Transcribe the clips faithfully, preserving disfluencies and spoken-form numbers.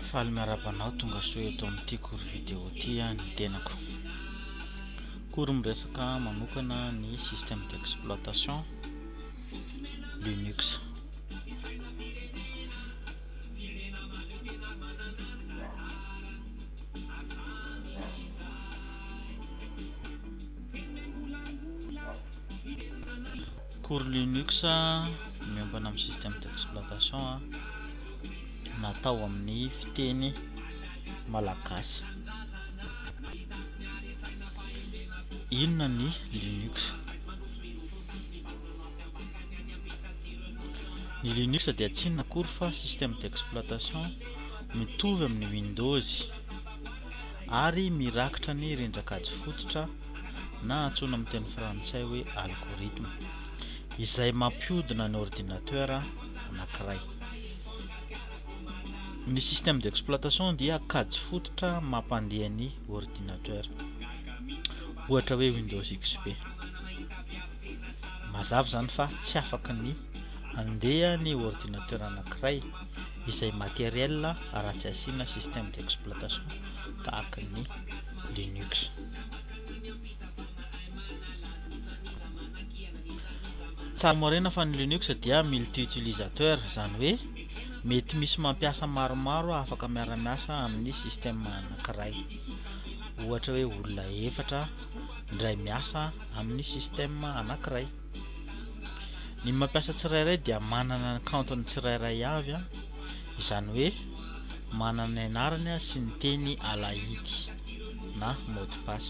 Faly miarabanao tonga soa eto amin'ity cours vidéo ty ny tenako. Cours miresaka manokana ny système d'exploitation Linux. Cours Linux miambana amin'ny système d'exploitation natao amin'ny fiteny malagasy. Inona ny Linux? Ny Linux dia tsy inona akory fa système d'exploitation mitovy amin'ny Windows ary mirakitra ny rindran-kajy fototra na antsoina amin'ny teny frantsay hoe algorithme izay mampihodina ny ordinateur anankiray. Ny système d'exploitation dia kajy fototra mampandeha ny ordinateur, ohatra hoe Windows X P. Mazava zany fa tsy afaka ny andeha ny ordinateur anankiray izay matériel raha tsy asiana système d'exploitation tahaka ny Linux. Tsara marina fa ny Linux dia multi-utilisateur, zany hoe mety misy mampiasa maromaro afaka miara-miasa amin'ny système anankiray. Ohatra hoe olona efatra ndray miasa amin'ny système anankiray. Ny mampiasa tsirairay dia manana ny compte-ny tsirairay avy, izany hoe manana ny anarany sy ny teny alahity na mot de passe.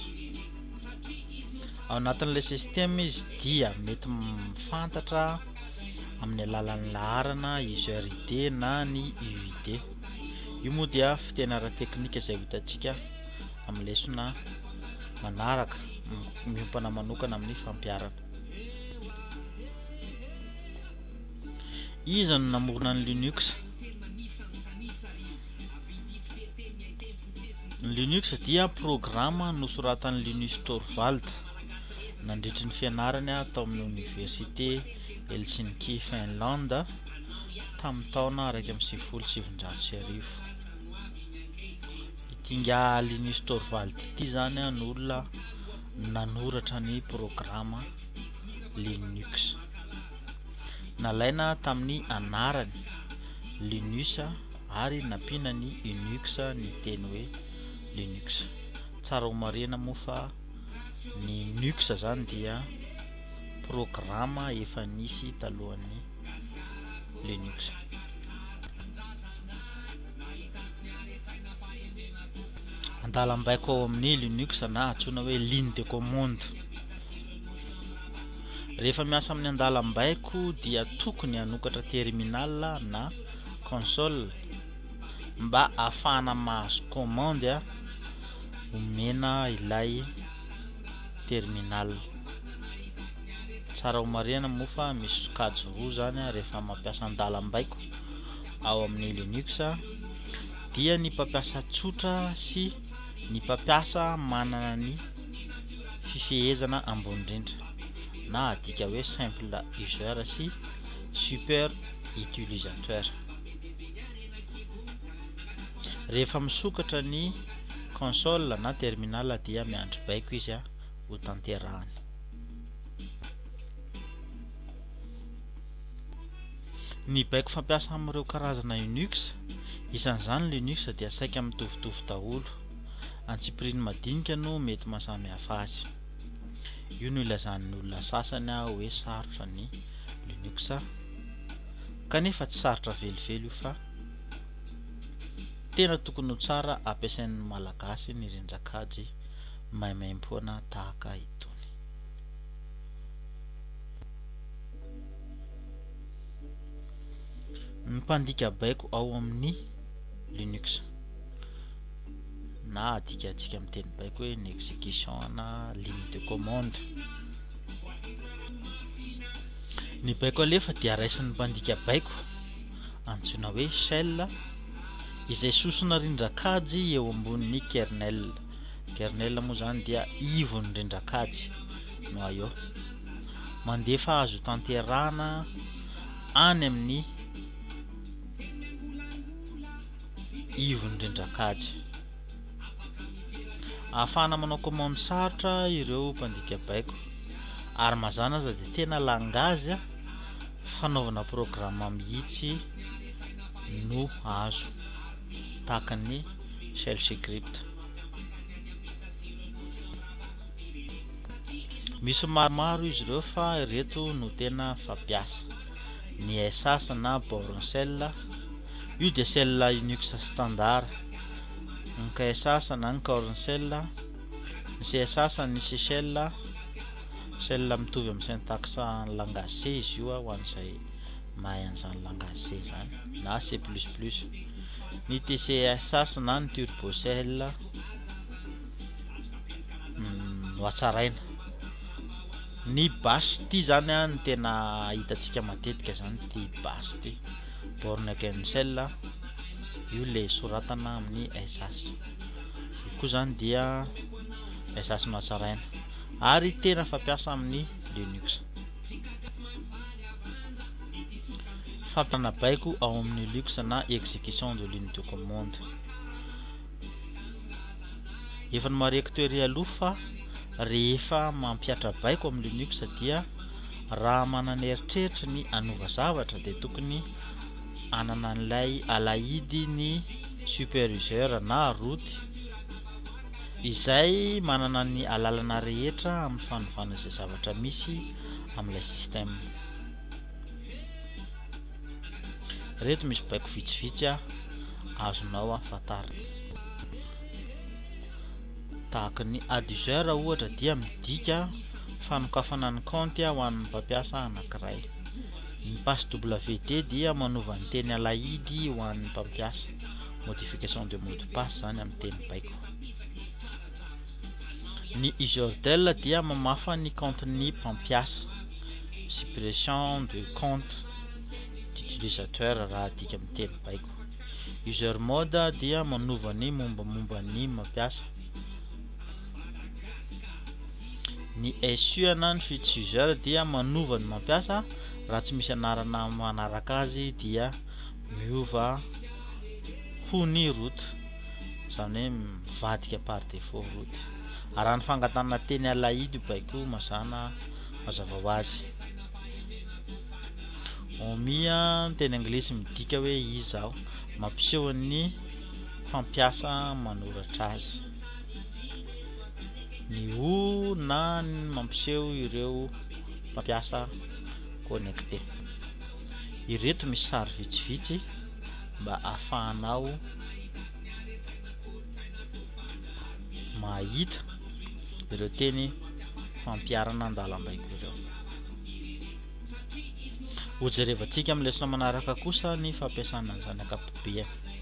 Ao anatin'ilay système izy dia mety mifantatra amin'ny alalan'ny laharana user I D na ny U I D. Io moa dia fiteny ara-teknika izay hitantsika amin'ny lesona manaraka miompana manokana amin'ny fampiarana. Iza no namorona ny Linux? Ny Linux dia programma nosoratan'ny Linus Torvald nandritry ny fianarany tao amin'ny Université Helsinki, Finlande tamin'ny taona raika amby sivifolo sy sivinjato sy arivo. Ity nga Linus Torvald ity zany ny olona nanoratra ny programma Linux. Nalaina tamin'ny anarany Linus ary nampiana ny Unix ny teny hoe Linux. Tsara ho marina moa fa ny Linux zany dia programma efa nisy talohan'ny Linux. Andalam-baiko ao amin'ny Linux na antsoina hoe ligne de commande. Rehefa miasa amin'ny andalam-baiko dia tokony hanokatra terminal na console mba ahafahana mahazo commande omena ilay terminal. Tsara ho marina moa fa misy kajy roa zany rehefa mampiasa andalam-baiko ao amin'ny Linux, dia ny mpampiasa tsotra sy ny mpampiasa manana ny fifehezana ambony indrindra na adika hoe simple user sy super utilisateur. Rehefa misokatra ny console na terminal dia miandry baiko izy ho tanterahany. Ny baiko fampiasa amin'ireo karazana Unix, isan'izany Linux dia saika mitovitovy daholo, antsipirin'ny madinika no mety mahasamy hafa azy. Io no ilazan'ny olona sasany hoe sarotra ny Linux, kanefa tsy sarotra velively io fa tena tokony ho tsara ampiasain'ny malagasy ny rindran-kajy maimaimpoana tahaka itony. Ny mpandika baiko ao amin'ny Linux na adika antsika amin'ny teny baiko hoe ny exécution na ligne de commande. Ny baiko alefa dia raisin'ny mpandika baiko antsoina hoe shell izay sosona rindran-kajy eo ambonin'ny kernel. Kernel moa zany dia ivon'ny rindran-kajy no eo mandefa azo tanterahana any amin'ny ivon-drendrankajy. Ahafahana manao commande sarotra ireo mpandika baiko, ary mazana aza dia tena langazy fanaovana programma mihitsy no azo, tahaka ny shell script. Misy maromaro izy ireo fa ireto no tena fampiasa: ny S S na Bourne Shell, io dia shell Unix standard, ny K S S na ny Bourne Shell, ny C S S ny C shell, shell mitovy amin'ny syntaxe langage C izy io ho an'izay mahay an'izany langage C zany, na C plus plus, ny T C S S na ny Turbo Shell no hatsaraina. Ny bash ty zany a ny tena hitantsika matetika zany, ty bash ty Bourne Shell, io le soratana amin'ny S S, io koa zany dia S S no hatsaraina, ary tena fampiasa amin'ny Linux. Fampiasana baiko ao amin'ny Linux na exécution de ligne de commande. Efa nomareko teoria aloha fa rehefa mampiatra baiko amin'ny Linux dia raha manana eritreritra ny anova zavatra dia tokony anana an'ilay alahidi ny superviseur na root izay manana ny alalana rehetra amin'ny fanovana izay zavatra misy amin'ilay système. Reto misy baiko vitsivitsy azonao afantarina, tahaka ny adducer ohatra dia midika fanokafana ny compte ho an'ny mpampiasa anankiray. Ny passe W D dia manova ny teny alahidi ho an'ny mpampiasa, modification de mot de passe zany amin'ny teny baiko. Ny usertel dia mamafa ny compte ny mpampiasa, suppression de compte d'utilisateur raha dika amin'ny teny baiko. User mode dia manova ny mombamomba ny mampiasa. Ny S U na ny switch user dia manova ny mampiasa, raha tsy misy anarana manaraka azy dia miova ho ny root, zany hoe mivadika par défaut root. Araha ny fangatana teny alahidi baiko mazana mazava ho azy. Omia teny anglisy midika hoe izao, mampiseho ny fampiasa manoratra azy. Ny o na mampiseho ireo mpampiasa connecté. Ireto misy sary vitsivitsy mba ahafahanao mahita ireo teny fampiarana andalam-baiko ireo. Hojerevantsika amin'ny lesona manaraka kosa ny fampiasana an'izany ankapobeny.